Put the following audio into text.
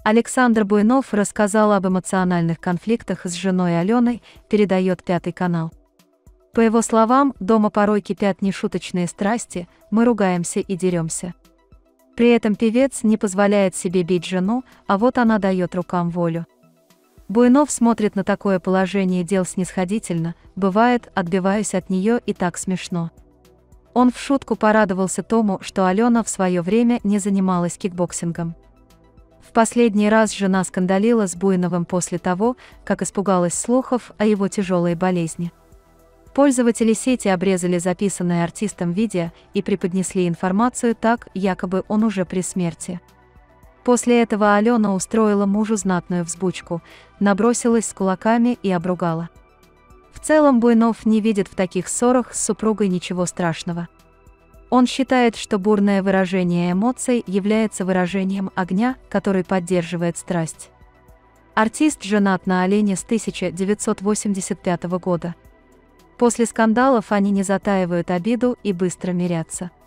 Александр Буйнов рассказал об эмоциональных конфликтах с женой Аленой, передает Пятый канал. По его словам, дома порой кипят нешуточные страсти, мы ругаемся и деремся. При этом певец не позволяет себе бить жену, а вот она дает рукам волю. Буйнов смотрит на такое положение дел снисходительно, бывает, отбиваюсь от нее и так смешно. Он в шутку порадовался тому, что Алена в свое время не занималась кикбоксингом. В последний раз жена скандалила с Буйновым после того, как испугалась слухов о его тяжелой болезни. Пользователи сети обрезали записанное артистом видео и преподнесли информацию так, якобы он уже при смерти. После этого Алена устроила мужу знатную взбучку, набросилась с кулаками и обругала. В целом Буйнов не видит в таких ссорах с супругой ничего страшного. Он считает, что бурное выражение эмоций является выражением огня, который поддерживает страсть. Артист женат на Алене с 1985 года. После скандалов они не затаивают обиду и быстро мирятся.